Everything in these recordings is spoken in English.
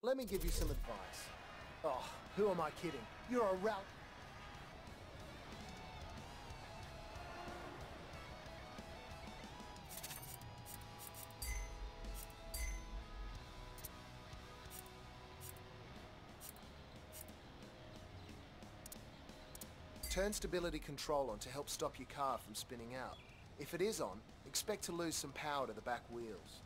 let me give you some advice. Oh, who am I kidding? You're a Ralph. Turn stability control on to help stop your car from spinning out. If it is on, expect to lose some power to the back wheels.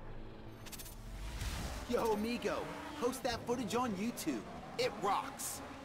Yo, amigo, post that footage on YouTube. It rocks.